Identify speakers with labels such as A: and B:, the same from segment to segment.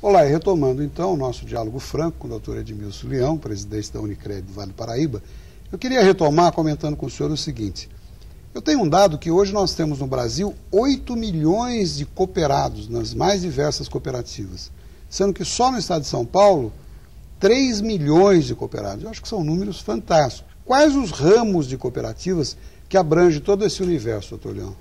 A: Olá, e retomando então o nosso diálogo franco com o Dr. Edmilson Leão, presidente da Unicred do Vale do Paraíba, eu queria retomar comentando com o senhor o seguinte: eu tenho um dado que hoje nós temos no Brasil 8 milhões de cooperados nas mais diversas cooperativas, sendo que só no estado de São Paulo, 3 milhões de cooperados. Eu acho que são números fantásticos. Quais os ramos de cooperativas que abrangem todo esse universo, doutor Leão?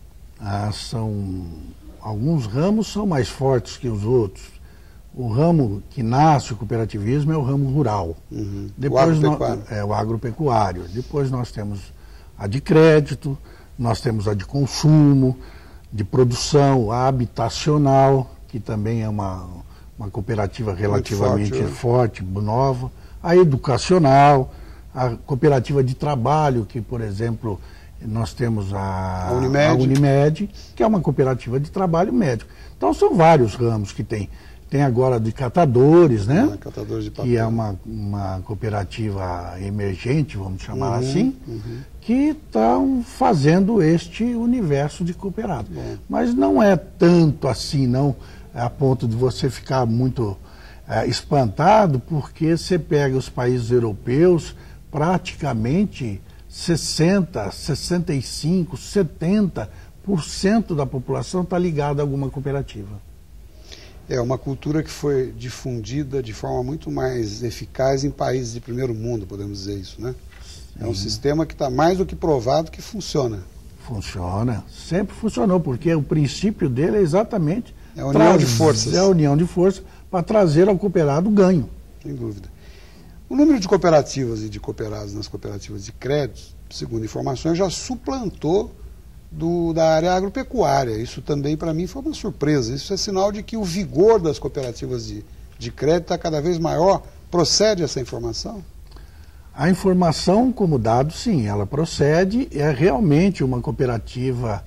B: Alguns ramos são mais fortes que os outros. O ramo que nasce o cooperativismo é o ramo rural. Depois
A: o agropecuário.
B: O agropecuário. Depois nós temos a de crédito, nós temos a de consumo, de produção, a habitacional, que também é uma cooperativa relativamente forte, nova, a educacional, a cooperativa de trabalho, que, por exemplo, nós temos a Unimed, que é uma cooperativa de trabalho médico. Então são vários ramos que tem. Tem agora de catadores, né?
A: Catadores de papel.
B: Que é uma cooperativa emergente, vamos chamar assim, que estão fazendo este universo de cooperado. Mas não é tanto assim, não, a ponto de você ficar muito espantado, porque você pega os países europeus, praticamente 60%, 65%, 70% da população está ligada a alguma cooperativa.
A: É uma cultura que foi difundida de forma muito mais eficaz em países de primeiro mundo, podemos dizer isso, né? Sim. É um sistema que está mais do que provado que funciona.
B: Funciona, sempre funcionou, porque o princípio dele é exatamente
A: a união de forças.
B: É a união de forças para trazer ao cooperado ganho.
A: Sem dúvida. O número de cooperativas e de cooperados nas cooperativas de crédito, segundo informações, já suplantou da área agropecuária. Isso também para mim foi uma surpresa. Isso é sinal de que o vigor das cooperativas de crédito está cada vez maior. Procede essa informação?
B: A informação como dado, sim, ela procede. É realmente uma cooperativa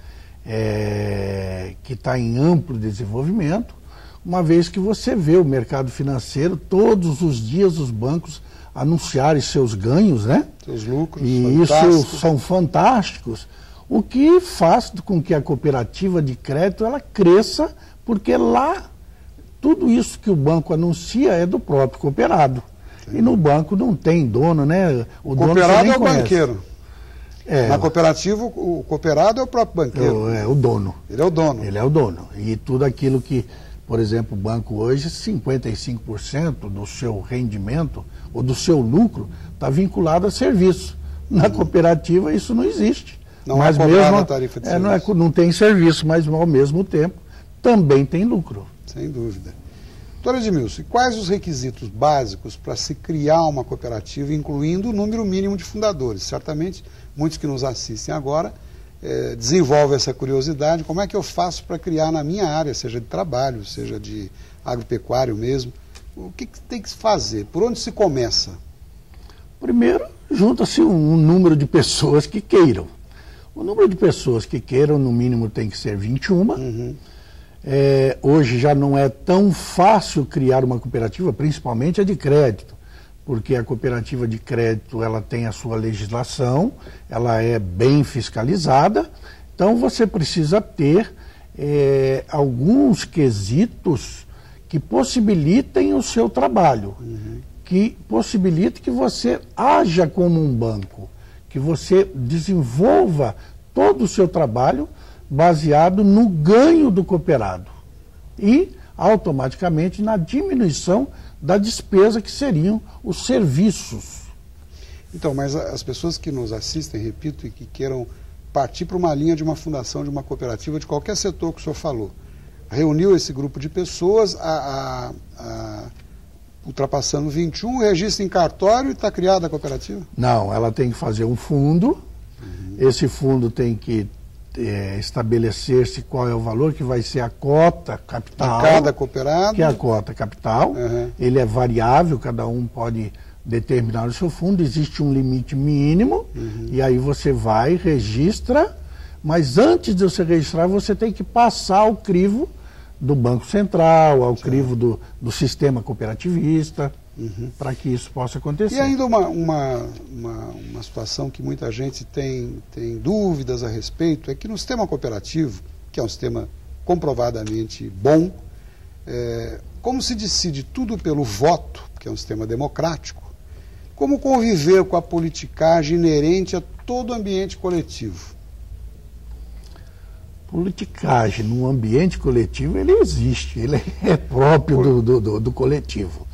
B: que está em amplo desenvolvimento, uma vez que você vê o mercado financeiro, todos os dias os bancos anunciarem seus ganhos, né?
A: Seus lucros.
B: E isso são fantásticos. O que faz com que a cooperativa de crédito ela cresça, porque lá tudo isso que o banco anuncia é do próprio cooperado. Sim. E no banco não tem dono, né?
A: O cooperado é o banqueiro. Na cooperativa, o cooperado é o próprio banqueiro.
B: É o dono.
A: Ele é o dono.
B: Ele é o dono. E tudo aquilo que, por exemplo, o banco hoje, 55% do seu rendimento ou do seu lucro está vinculado a serviço. Na cooperativa isso não existe.
A: Não é cobrada a tarifa de serviço.
B: Não tem serviço, mas ao mesmo tempo também tem lucro.
A: Sem dúvida. Doutor Edmilson, e quais os requisitos básicos para se criar uma cooperativa, incluindo o número mínimo de fundadores? Certamente, muitos que nos assistem agora desenvolvem essa curiosidade. Como é que eu faço para criar na minha área, seja de trabalho, seja de agropecuário mesmo? O que tem que se fazer? Por onde se começa?
B: Primeiro, junta-se um número de pessoas que queiram. O número de pessoas que queiram, no mínimo, tem que ser 21. Hoje já não é tão fácil criar uma cooperativa, principalmente a de crédito, porque a cooperativa de crédito ela tem a sua legislação, ela é bem fiscalizada, então você precisa ter alguns quesitos que possibilitem o seu trabalho, que possibilitem que você haja como um banco, que você desenvolva todo o seu trabalho baseado no ganho do cooperado e, automaticamente, na diminuição da despesa que seriam os serviços.
A: Então, mas as pessoas que nos assistem, repito, e que queiram partir para uma linha de uma fundação, de uma cooperativa, de qualquer setor que o senhor falou, reuniu esse grupo de pessoas, ultrapassando 21, registra em cartório e está criada a cooperativa?
B: Não, ela tem que fazer um fundo, esse fundo tem que estabelecer-se qual é o valor que vai ser a cota capital.
A: De cada cooperado.
B: Que é a cota capital. Ele é variável, cada um pode determinar o seu fundo, existe um limite mínimo, e aí você vai, registra, mas antes de você registrar, você tem que passar ao crivo do Banco Central, ao crivo do sistema cooperativista, para que isso possa acontecer.
A: E ainda uma situação que muita gente tem dúvidas a respeito, é que no sistema cooperativo, que é um sistema comprovadamente bom, como se decide tudo pelo voto, que é um sistema democrático, como conviver com a politicagem inerente a todo ambiente coletivo?
B: Politicagem no ambiente coletivo, ele existe, ele é próprio do coletivo.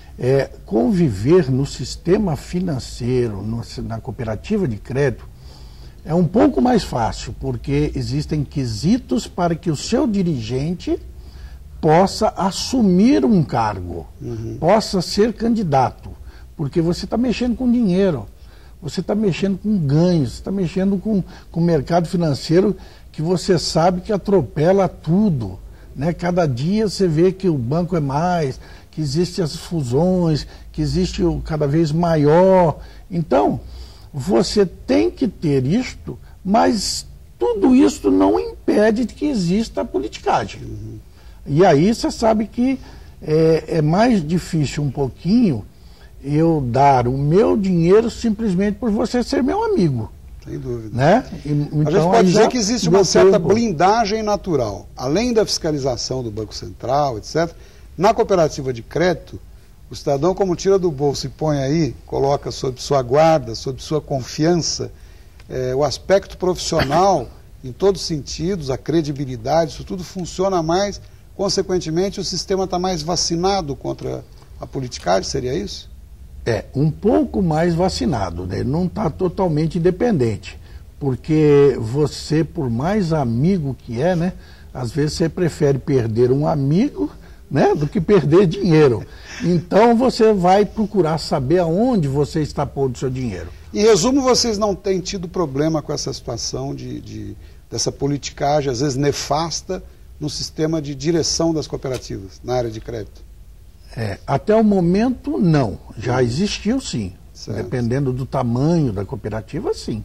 B: Conviver no sistema financeiro, na cooperativa de crédito, é um pouco mais fácil, porque existem quesitos para que o seu dirigente possa assumir um cargo, possa ser candidato, porque você está mexendo com dinheiro, você está mexendo com ganhos, você está mexendo com o mercado financeiro que você sabe que atropela tudo, né? Cada dia você vê que o banco é mais, que existem as fusões, que existe o cada vez maior. Então, você tem que ter isto, mas tudo isso não impede que exista a politicagem. E aí você sabe que é mais difícil um pouquinho eu dar o meu dinheiro simplesmente por você ser meu amigo.
A: Sem dúvida.
B: Né?
A: Então, a gente pode dizer que existe uma certa blindagem natural. Além da fiscalização do Banco Central, etc., na cooperativa de crédito, o cidadão, como tira do bolso e põe aí, coloca sob sua guarda, sob sua confiança, o aspecto profissional, em todos os sentidos, a credibilidade, isso tudo funciona mais. Consequentemente, o sistema está mais vacinado contra a politicagem, seria isso?
B: Um pouco mais vacinado, né? Ele não está totalmente independente, porque você, por mais amigo que né? Às vezes você prefere perder um amigo, né, do que perder dinheiro. Então você vai procurar saber aonde você está pondo seu dinheiro.
A: Em resumo, vocês não têm tido problema com essa situação dessa politicagem, às vezes nefasta, no sistema de direção das cooperativas, na área de crédito?
B: Até o momento, não. Já existiu, sim.
A: Certo.
B: Dependendo do tamanho da cooperativa, sim.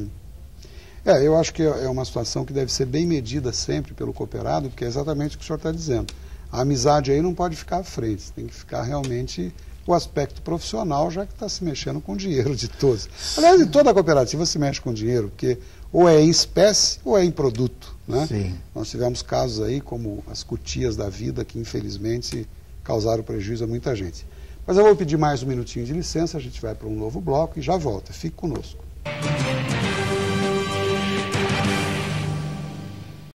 A: Eu acho que é uma situação que deve ser bem medida sempre pelo cooperado, porque é exatamente o que o senhor está dizendo. A amizade aí não pode ficar à frente, tem que ficar realmente o aspecto profissional, já que está se mexendo com o dinheiro de todos. Aliás, em toda a cooperativa se mexe com dinheiro, porque ou é em espécie ou é em produto, né?
B: Sim.
A: Nós tivemos casos aí como as cutias da vida, que infelizmente causaram prejuízo a muita gente. Mas eu vou pedir mais um minutinho de licença, a gente vai para um novo bloco e já volta. Fique conosco.